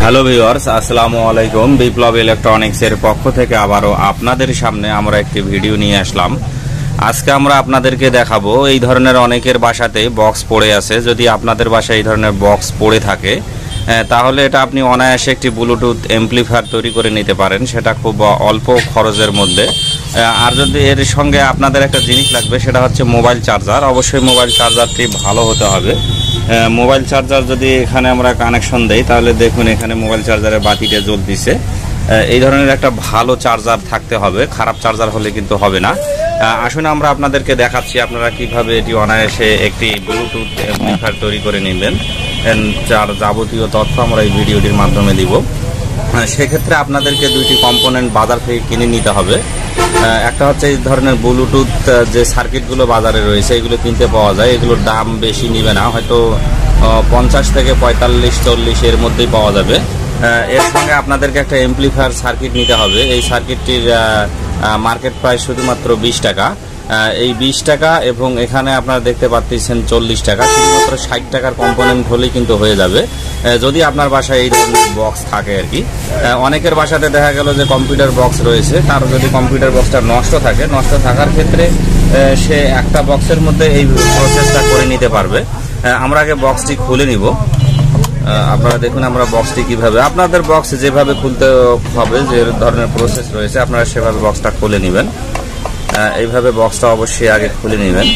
Hello viewers, আসসালামু আলাইকুম। বিপ্লব ইলেকট্রনিক্সের পক্ষ থেকে আবারও আপনাদের সামনে আমরা একটি ভিডিও নিয়ে আসলাম। আজকে আমরা আপনাদেরকে দেখাবো এই ধরনের অনেকের বাসাতে বক্স পড়ে আছে। যদি আপনাদের বাসায় এই ধরনের বক্স পড়ে থাকে তাহলে এটা আপনি অনায়াসে একটি ব্লুটুথ অ্যাম্পলিফায়ার তৈরি করে নিতে পারেন, সেটা খুব অল্প খরচের মধ্যে। আর যদি এর সঙ্গে আপনাদের একটা জিনিস লাগবে, সেটা হচ্ছে মোবাইল চার্জার। অবশ্যই মোবাইল চার্জারটি ভালো হতে হবে। মোবাইল চার্জার যদি এখানে আমরা কানেকশন দেই তাহলে দেখুন এখানে মোবাইল চার্জারের বাতিটা জ্বলতেছে। এই ধরনের একটা ভালো চার্জার থাকতে হবে, খারাপ চার্জার হলে কিন্তু হবে না। আসুন আমরা আপনাদেরকে দেখাচ্ছি আপনারা কিভাবে এটি অনায়াসে একটি ব্লুটুথ অ্যাম্পলিফায়ার তৈরি করে নেবেন। যার যাবতীয় তথ্য আমরা এই ভিডিওটির মাধ্যমে দিব। সেক্ষেত্রে আপনাদেরকে দুইটি কম্পোনেন্ট বাজার থেকে কিনে নিতে হবে। একটা হচ্ছে এই ধরনের ব্লুটুথ যে সার্কিটগুলো বাজারে রয়েছে এগুলো কিনতে পাওয়া যায়। এগুলোর দাম বেশি নিবে না, হয়তো 50 থেকে 45-40 এর মধ্যেই পাওয়া যাবে। এর সঙ্গে আপনাদেরকে একটা অ্যাম্পলিফায়ার সার্কিট নিতে হবে। এই সার্কিটটির মার্কেট প্রাইস শুধুমাত্র 20 টাকা। এই 20 টাকা এবং এখানে আপনারা দেখতে পাচ্ছেন 40 টাকা। শুধুমাত্র 60 টাকার কম্পোনেন্ট হলেই কিন্তু হয়ে যাবে, যদি আপনার বাসায় এই ধরনের বক্স থাকে আর কি। অনেকের বাসাতে দেখা গেল যে কম্পিউটার বক্স রয়েছে, তার যদি কম্পিউটার বক্সটা নষ্ট থাকার ক্ষেত্রে সে একটা বক্সের মধ্যে এই প্রসেসটা করে নিতে পারবে। আমরা আগে বক্সটি খুলে নিব। আপনারা দেখুন আমরা বক্সটি কিভাবে, আপনাদের বক্স যেভাবে খুলতে হবে, যে ধরনের প্রসেস রয়েছে আপনারা সেভাবে বক্সটা খুলে নেবেন। এইভাবে বক্সটা অবশ্যই আগে খুলে নেবেন।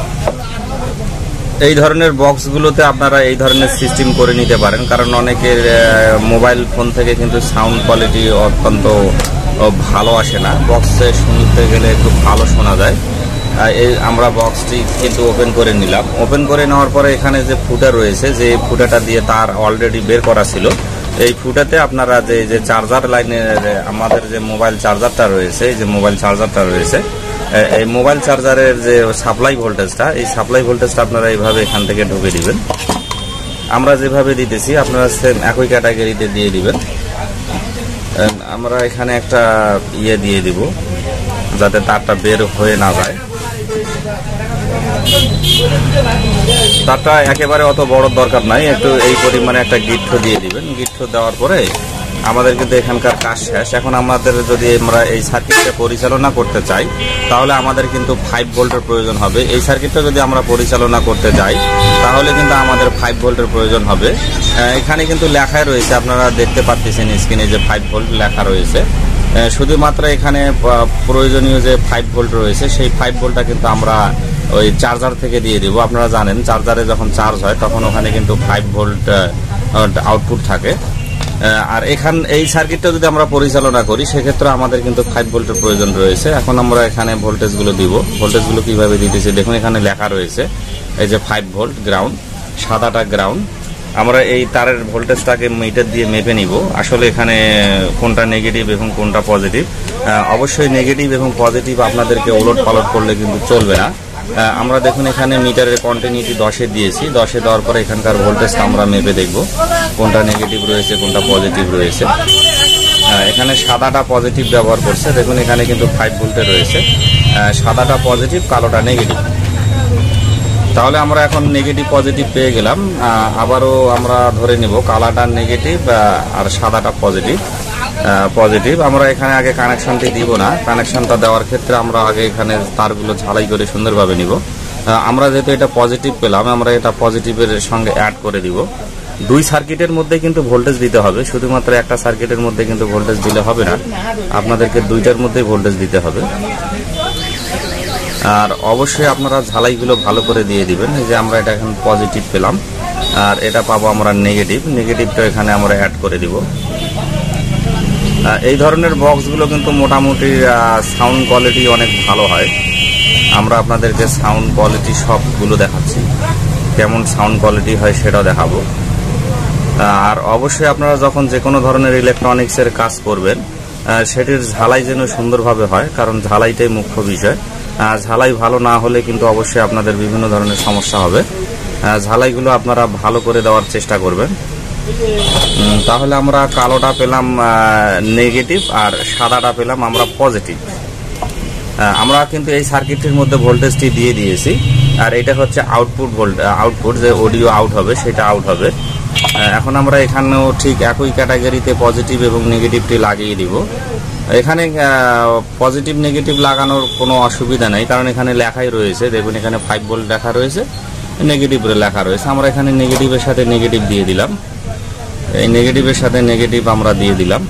এই ধরনের বক্সগুলোতে আপনারা এই ধরনের সিস্টেম করে নিতে পারেন, কারণ অনেকের মোবাইল ফোন থেকে কিন্তু সাউন্ড কোয়ালিটি অত্যন্ত ভালো আসে না। বক্সে শুনতে গেলে একটু ভালো শোনা যায়। আমরা বক্সটি কিন্তু ওপেন করে নিলাম। ওপেন করে নেওয়ার পরে এখানে যে ফুটা রয়েছে, যে ফুটাটা দিয়ে তার অলরেডি বের করা ছিল, এই ফুটাতে আপনারা যে চার্জার লাইনের আমাদের যে মোবাইল চার্জারটা রয়েছে, এই যে মোবাইল চার্জারটা রয়েছে, এই মোবাইল চার্জারের যে সাপ্লাই ভোল্টেজটা, এই সাপ্লাই ভোল্টেজটা আপনারা এইভাবে এখান থেকে ঢুকে দিবেন। আমরা যেভাবে দিতেছি আপনারা সেম একই ক্যাটাগরিতে দিয়ে দিবেন। আমরা এখানে একটা দিয়ে দিব যাতে তারটা বের হয়ে না যায়। তারটা একেবারে অত বড় দরকার নাই, একটু এই পরিমাণে একটা গিট্ট দিয়ে দিবেন। গিট্ট দেওয়ার পরে আমাদের কিন্তু এখানকার কাজ শেষ। এখন আমাদের যদি আমরা এই সার্কিটটা পরিচালনা করতে চাই তাহলে আমাদের কিন্তু 5 ভোল্টের প্রয়োজন হবে। এই সার্কিটটা যদি আমরা পরিচালনা করতে যাই তাহলে কিন্তু আমাদের 5 ভোল্টের প্রয়োজন হবে। এখানে কিন্তু লেখাই রয়েছে, আপনারা দেখতে পাচ্ছেন স্ক্রিনে যে 5 ভোল্ট লেখা রয়েছে। শুধুমাত্র এখানে প্রয়োজনীয় যে 5 ভোল্ট রয়েছে সেই 5 ভোল্টটা কিন্তু আমরা ওই চার্জার থেকে দিয়ে দিব। আপনারা জানেন চার্জারে যখন চার্জ হয় তখন ওখানে কিন্তু 5 ভোল্ট আউটপুট থাকে। আর এই সার্কিটটা যদি আমরা পরিচালনা করি সেক্ষেত্রে আমাদের কিন্তু 5 ভোল্টের প্রয়োজন রয়েছে। এখন আমরা এখানে ভোল্টেজগুলো দিব। ভোল্টেজগুলো কিভাবে দিতেছি দেখুন, এখানে লেখা রয়েছে এই যে 5 ভোল্ট গ্রাউন্ড, সাদাটা গ্রাউন্ড। আমরা এই তারের ভোল্টেজটাকে মিটার দিয়ে মেপে নিব আসলে এখানে কোনটা নেগেটিভ এবং কোনটা পজিটিভ। অবশ্যই নেগেটিভ এবং পজিটিভ আপনাদেরকে ওলট পালট করলে কিন্তু চলবে না। আমরা দেখুন এখানে মিটারের কন্টিনিউটি 10-এ দিয়েছি। 10-এ দেওয়ার পরে এখানকার ভোল্টেজটা আমরা মেপে দেখব কোনটা নেগেটিভ রয়েছে কোনটা পজিটিভ রয়েছে। এখানে সাদাটা পজিটিভ ব্যবহার করছে, দেখুন এখানে কিন্তু 5 ভোল্টে রয়েছে। সাদাটা পজিটিভ, কালোটা নেগেটিভ। তাহলে আমরা এখন নেগেটিভ পজিটিভ পেয়ে গেলাম। আবারও আমরা ধরে নিব কালাটা নেগেটিভ আর সাদাটা পজিটিভ। আমরা এখানে আগে কানেকশনটি দিব না। কানেকশনটা দেওয়ার ক্ষেত্রে আমরা আগে এখানে তারগুলো ঝালাই করে সুন্দরভাবে নিব। আমরা যেহেতু এটা পজিটিভ পেলাম, আমরা এটা পজিটিভের সঙ্গে অ্যাড করে দিব। 2 সার্কিটের মধ্যে কিন্তু ভোল্টেজ দিতে হবে, শুধুমাত্র একটা সার্কিটের মধ্যে কিন্তু ভোল্টেজ দিলে হবে না, আপনাদেরকে 2টার মধ্যেই ভোল্টেজ দিতে হবে। আর অবশ্যই আপনারা ঝালাইগুলো ভালো করে দিয়ে দিবেন। এই যে আমরা এটা এখন পজিটিভ পেলাম আর এটা পাবো আমরা নেগেটিভটা এখানে আমরা অ্যাড করে দিব। এই ধরনের বক্সগুলো কিন্তু মোটামুটি সাউন্ড কোয়ালিটি অনেক ভালো হয়। আমরা আপনাদেরকে সাউন্ড কোয়ালিটি সবগুলো দেখাচ্ছি, কেমন সাউন্ড কোয়ালিটি হয় সেটাও দেখাবো। আর অবশ্যই আপনারা যখন যে কোনো ধরনের ইলেকট্রনিক্সের কাজ করবেন সেটির ঝালাই যেন সুন্দরভাবে হয়, কারণ ঝালাইটাই মুখ্য বিষয়। ঝালাই ভালো না হলে কিন্তু অবশ্যই আপনাদের বিভিন্ন ধরনের সমস্যা হবে। ঝালাইগুলো আপনারা ভালো করে দেওয়ার চেষ্টা করবেন। তাহলে আমরা কালোটা পেলাম নেগেটিভ আর সাদাটা পেলাম আমরা পজিটিভ। আমরা কিন্তু এই সার্কিটের মধ্যে ভোল্টেজটি দিয়ে দিয়েছি আর এটা হচ্ছে আউটপুট যে অডিও আউট হবে সেটা আউট হবে। এখন আমরা এখানেও ঠিক একই ক্যাটাগরিতে পজিটিভ এবং নেগেটিভটি লাগিয়ে দিব। এখানে পজিটিভ নেগেটিভ লাগানোর কোনো অসুবিধা নেই, কারণ এখানে লেখাই রয়েছে। দেখুন এখানে 5 ভোল্ট লেখা রয়েছে, নেগেটিভ লেখা রয়েছে। আমরা এখানে নেগেটিভের সাথে নেগেটিভ দিয়ে দিলাম, এই নেগেটিভের সাথে নেগেটিভ আমরা দিয়ে দিলাম।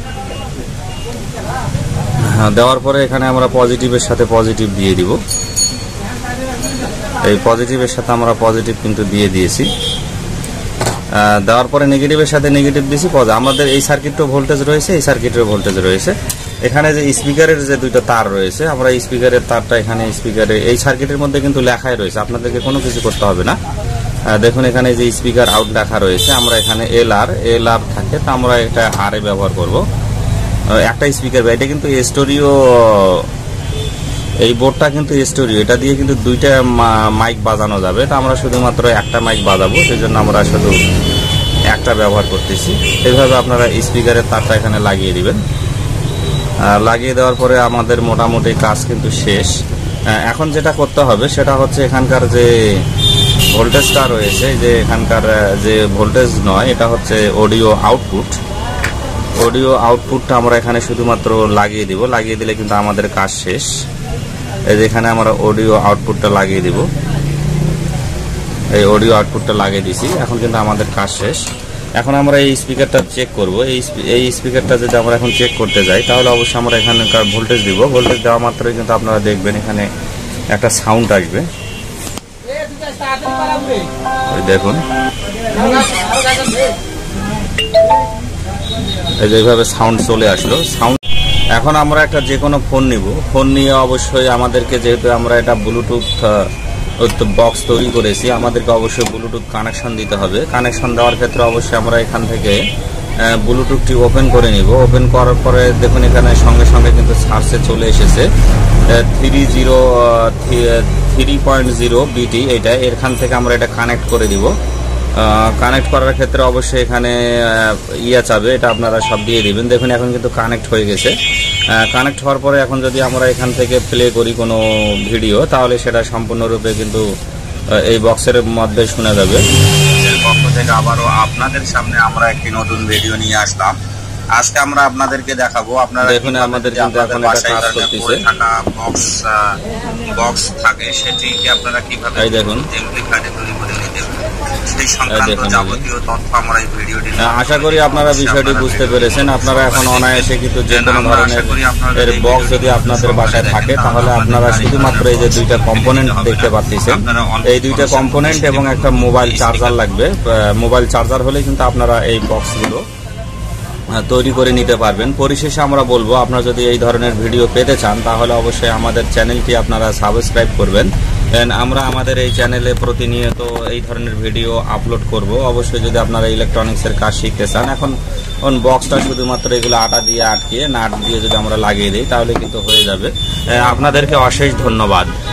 দেওয়ার পরে এখানে আমরা পজিটিভের সাথে পজিটিভ দিয়ে দিব। এই পজিটিভের সাথে আমরা পজিটিভ কিন্তু দিয়ে দিয়েছি। দেওয়ার পরে নেগেটিভের সাথে নেগেটিভ দিয়েছি। আমাদের এই সার্কিটেও ভোল্টেজ রয়েছে, এই সার্কিটেও ভোল্টেজ রয়েছে। এখানে যে স্পিকারের যে দুটো তার রয়েছে, আমরা স্পিকারের তারটা এখানে স্পিকারে এই সার্কিটের মধ্যে কিন্তু লেখাই রয়েছে, আপনাদেরকে কোনো কিছু করতে হবে না। দেখুন এখানে যে স্পিকার আউট লেখা রয়েছে, আমরা এখানে এল আর থাকে, তো আমরা এটা আর এ ব্যবহার করব। একটা স্পিকার, এটা কিন্তু স্টোরিও, এই বোর্ডটা কিন্তু স্টোরিও, এটা দিয়ে কিন্তু দুইটা মাইক বাজানো যাবে। তো আমরা শুধুমাত্র একটা মাইক বাজাবো, সেই জন্য আমরা শুধু একটা ব্যবহার করতেছি। এইভাবে আপনারা স্পিকারের তারটা এখানে লাগিয়ে দিবেন। লাগিয়ে দেওয়ার পরে আমাদের মোটামুটি কাজ কিন্তু শেষ। এখন যেটা করতে হবে সেটা হচ্ছে এখানকার যে ভোল্টেজটা রয়েছে, যে এখানকার যে ভোল্টেজ নয়, এটা হচ্ছে অডিও আউটপুট। অডিও আউটপুটটা আমরা এখানে শুধুমাত্র লাগিয়ে দিব। লাগিয়ে দিলে কিন্তু আমাদের কাজ শেষ। এই যে এখানে আমরা অডিও আউটপুটটা লাগিয়ে দিব, এই অডিও আউটপুটটা লাগিয়ে দিছি। এখন কিন্তু আমাদের কাজ শেষ। এখন আমরা এই স্পিকারটা চেক করব। এই স্পিকারটা যদি আমরা এখন চেক করতে যাই, তাহলে অবশ্যই আমরা এখানকার ভোল্টেজ দিব। ভোল্টেজ দেওয়া মাত্রই কিন্তু আপনারা দেখবেন এখানে একটা সাউন্ড আসবে। দেখুন এই যে এইভাবে সাউন্ড চলে আসলো। এখন আমরা একটা যে কোনো ফোন নিব। ফোন নিয়ে অবশ্যই আমাদেরকে, যেহেতু আমরা এটা ব্লুটুথ বক্স তৈরি করেছি, আমাদেরকে অবশ্যই ব্লুটুথ কানেকশন দিতে হবে। কানেকশন দেওয়ার ক্ষেত্রে অবশ্যই আমরা এখান থেকে ব্লুটুথটি ওপেন করে নিব। ওপেন করার পরে দেখুন এখানে সঙ্গে সঙ্গে কিন্তু সার্চে চলে এসেছে 3.0 বিটি। এটা এখান থেকে আমরা এটা কানেক্ট করে দিব। কানেক্ট করার ক্ষেত্রে অবশ্যই এখানে চাবে, এটা আপনারা সব দিয়ে দিবেন। দেখুন এখন কিন্তু কানেক্ট হয়ে গেছে। কানেক্ট হওয়ার পরে এখন যদি আমরা এখান থেকে প্লে করি কোনো ভিডিও, তাহলে সেটা সম্পূর্ণরূপে কিন্তু এই বক্সের মধ্যে শোনা যাবে। পক্ষ থেকে আবারও আপনাদের সামনে আমরা একটি নতুন ভিডিও নিয়ে আসলাম। আজকে আমরা আপনাদেরকে দেখাবো, আপনারা দেখুন আমাদের কিন্তু এখন এটা কাজ করতেছে, বক্স থাকে সেটিকে আপনারা কিভাবে দেখুন অ্যামপ্লিফায়ারে তৈরি করে নিতে পারেন। আশা করি আপনারা বিষয়টি বুঝতে পেরেছেন। আপনারা এখন অনায়াসে কিন্তু যে কোনো ধরনের বক্স যদি আপনাদের বাসায় থাকে, তাহলে আপনারা শুধুমাত্র এই যে দুইটা কম্পোনেন্ট দেখতে পাচ্ছেন, এই দুইটা কম্পোনেন্ট এবং একটা মোবাইল চার্জার লাগবে। মোবাইল চার্জার হলে কিন্তু আপনারা এই বক্সগুলো তৈরি করে নিতে পারবেন। পরিশেষে আমরা বলবো, আপনারা যদি এই ধরনের ভিডিও পেতে চান, তাহলে অবশ্যই আমাদের চ্যানেলটি আপনারা সাবস্ক্রাইব করবেন। আমরা আমাদের এই চ্যানেলে প্রতিনিয়ত এই ধরনের ভিডিও আপলোড করব। অবশ্যই যদি আপনারা ইলেকট্রনিক্সের কাজ শিখতে চান, এখন বক্সটা শুধুমাত্র এগুলো আটা দিয়ে আটকিয়ে নাট দিয়ে যদি আমরা লাগিয়ে দিই, তাহলে কিন্তু হয়ে যাবে। আপনাদেরকে অশেষ ধন্যবাদ।